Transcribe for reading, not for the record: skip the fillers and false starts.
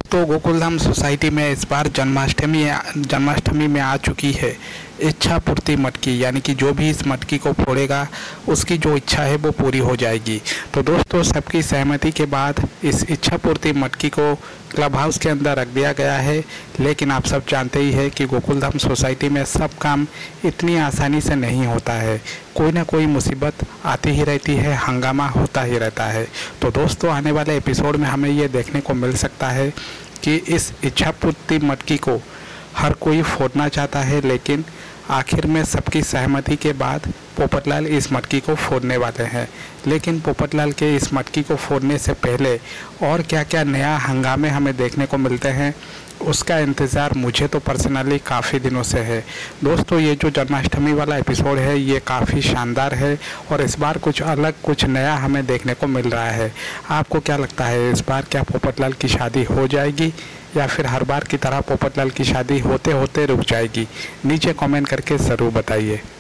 तो गोकुलधाम सोसाइटी में इस बार जन्माष्टमी में आ चुकी है इच्छा पूर्ति मटकी, यानी कि जो भी इस मटकी को फोड़ेगा उसकी जो इच्छा है वो पूरी हो जाएगी। तो दोस्तों, सबकी सहमति के बाद इस इच्छा पूर्ति मटकी को क्लब हाउस के अंदर रख दिया गया है। लेकिन आप सब जानते ही हैं कि गोकुलधाम सोसाइटी में सब काम इतनी आसानी से नहीं होता है, कोई ना कोई मुसीबत आती ही रहती है, हंगामा होता ही रहता है। तो दोस्तों, आने वाले एपिसोड में हमें ये देखने को मिल सकता है कि इस इच्छा पूर्ति मटकी को हर कोई फोड़ना चाहता है, लेकिन आखिर में सबकी सहमति के बाद पोपटलाल इस मटकी को फोड़ने वाले हैं। लेकिन पोपटलाल के इस मटकी को फोड़ने से पहले और क्या क्या नया हंगामे हमें देखने को मिलते हैं, उसका इंतज़ार मुझे तो पर्सनली काफ़ी दिनों से है। दोस्तों, ये जो जन्माष्टमी वाला एपिसोड है ये काफ़ी शानदार है और इस बार कुछ अलग, कुछ नया हमें देखने को मिल रहा है। आपको क्या लगता है, इस बार क्या पोपटलाल की शादी हो जाएगी या फिर हर बार की तरह पोपटलाल की शादी होते होते रुक जाएगी? नीचे कमेंट करके ज़रूर बताइए।